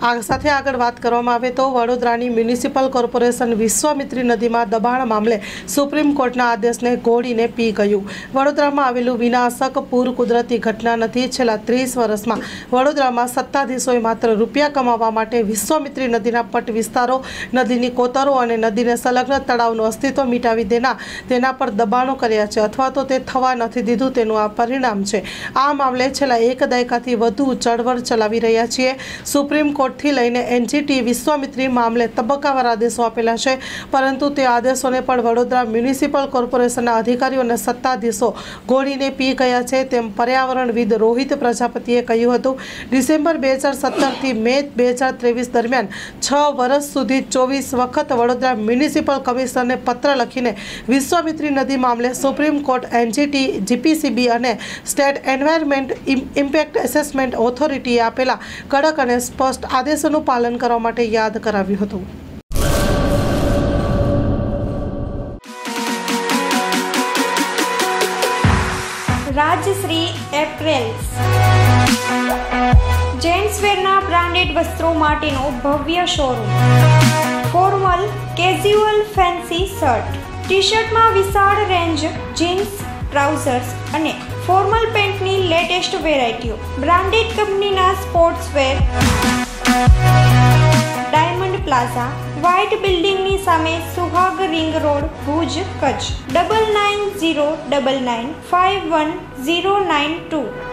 આ સાથે આગળ વાત કરવામાં આવે તો વડોદરાની મ્યુનિસિપલ કોર્પોરેશન વિશ્વામિત્રી નદીમાં દબાણ મામલે સુપ્રીમ કોર્ટના આદેશને ઘોડીને પી ગયું। વડોદરામાં આવેલું વિનાશક પૂર કુદરતી ઘટના નથી। છેલ્લા 30 વર્ષમાં વડોદરામાં સત્તાધીશોએ માત્ર રૂપિયા કમાવા માટે વિશ્વામિત્રી નદીના પટ વિસ્તારો, નદીની કોતરો અને નદીને સંલગ્ન તળાવનું અસ્તિત્વ મિટાવી તેના પર દબાણો કર્યા છે અથવા તો તે થવા નથી દીધું। તેનું આ પરિણામ છે। આ મામલે છેલ્લા એક દાયકાથી વધુ ચળવળ ચલાવી રહ્યા છીએ। સુપ્રીમ કોર્ટથી લઈને એનજીટી વિશ્વામિત્રી મામલે તબક્કાવાર આદેશો આપેલા છે, પરંતુ તે આદેશોને પણ વડોદરા મ્યુનિસિપલ કોર્પોરેશનના અધિકારીઓ અને સત્તાધીશો ઘોડીને પી ગયા છે, તેમ પર્યાવરણવિદ રોહિત પ્રજાપતિએ કહ્યું હતું। ડિસેમ્બર 2017થી મે 2023 દરમિયાન 6 વર્ષ સુધી 24 વખત વડોદરા મ્યુનિસિપલ કમિશનરને પત્ર લખીને વિશ્વામિત્રી નદી મામલે સુપ્રીમ કોર્ટ, એનજીટી, જીપીસીબી અને સ્ટેટ એન્વાયરમેન્ટ ઇમ્પેક્ટ એસેસમેન્ટ ઓથોરિટીએ આપેલા કડક અને સ્પષ્ટ આદેશોનું પાલન કરવા માટે યાદ કરાવ્યું હતું। રાજશ્રી એપ્રેલ્સ જેન્ટ્સવેરના બ્રાન્ડેડ વસ્ત્રો માટેનો ભવ્ય showroom. Formal, casual, fancy shirt, ટી-શર્ટમાં વિશાળ રેન્જ, જીન્સ, ટ્રાઉઝર્સ અને ફોર્મલ પેન્ટની લેટેસ્ટ વેરાયટીઓ, બ્રાન્ડેડ કંપનીના સ્પોર્ટ્સવેર। ડાયમંડ પ્લાઝા, વ્હાઇટ બિલ્ડિંગની સામે, સુહાગ રિંગ રોડ, ભુજ, કચ્છ। 9909951092।